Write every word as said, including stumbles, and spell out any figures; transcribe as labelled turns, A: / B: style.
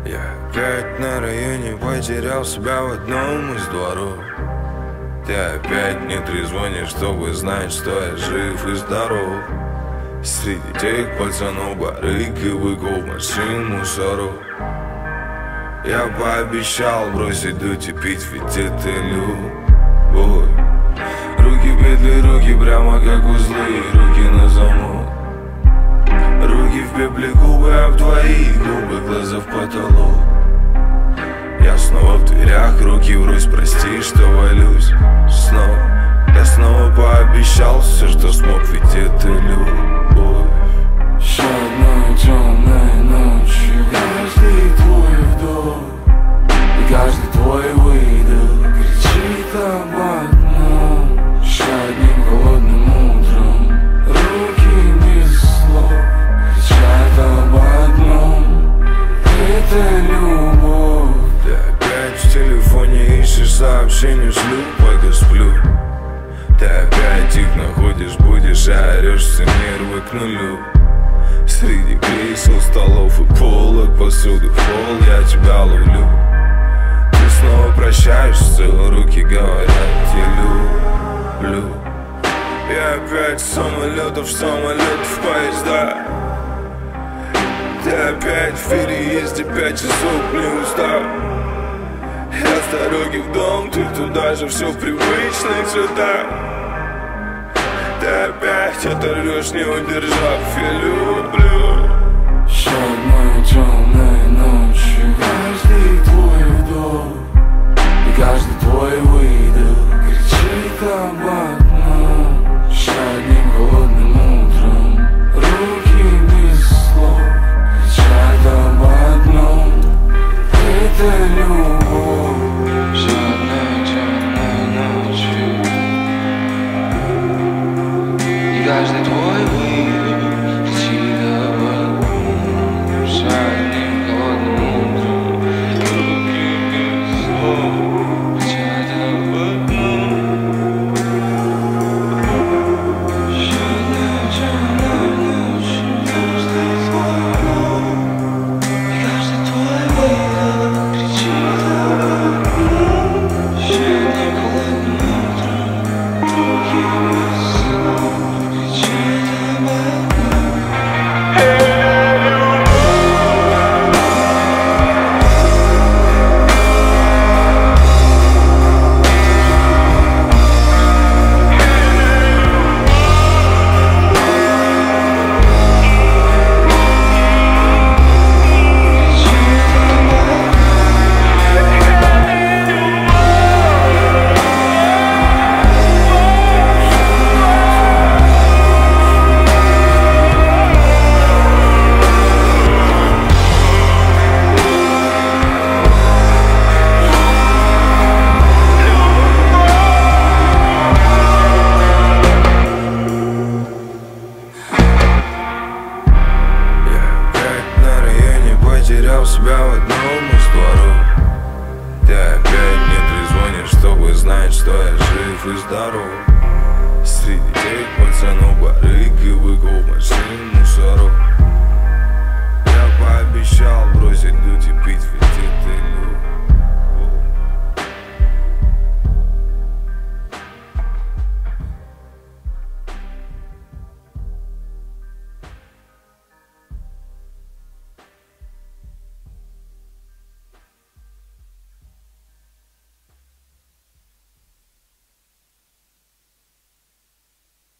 A: Я опять на районе потерял себя в одном из дворов. Ты опять не трезвонишь, чтобы знать, что я жив и здоров. Среди тех пацанов, барыг и быков, машин, мусоров. Я пообещал бросить дуть и пить, ведь это любовь. Руки в петли, руки прямо как узлы, руки на замок. Руки в пепле, губы об твои губы, глаза в потолок. Я снова в дверях, руки врозь, прости, что валюсь снова. Я снова пообещал все, что смог, ведь это любовь.
B: Еще одной темной ночью каждый твой вдох и каждый твой выдох кричит об одном. Еще одним холодным утром руки без слов кричат об одном. Это любовь.
A: Ты опять в телефоне ищешь сообщения, шлю, пока сплю. Ты опять их находишь, будешь, а орешь, все нервы к нулю. Среди кресел, столов и полок, посуды в пол я тебя ловлю. Ты снова прощаешься, руки говорят, я люблю. Я опять с самолетов, самолетов, поезда. Ты опять в переезде, пять часов не устал. Я с дороги в дом, ты туда же, все в привычных цветах. Ты опять оторвешь, не удержав, я люблю.
B: Еще одной темной ночью каждый твой вдох и каждый твой выдох кричит об одном. Еще одним холодным утром руки без слов кричат об одном. Это любовь. Еще одной темной ночью и каждый твой выдох кричит об одном. Еще одним холодным утром руки без слов кричат об одном. Еще одной темной ночью каждый твой вдох и каждый твой выдох кричит об одном. Еще одним холодным утром руки без слов кричат об одном.
A: Потерял себя в одном из дворов. Ты опять не трезвонишь, чтобы знать, что я жив и здоров. Среди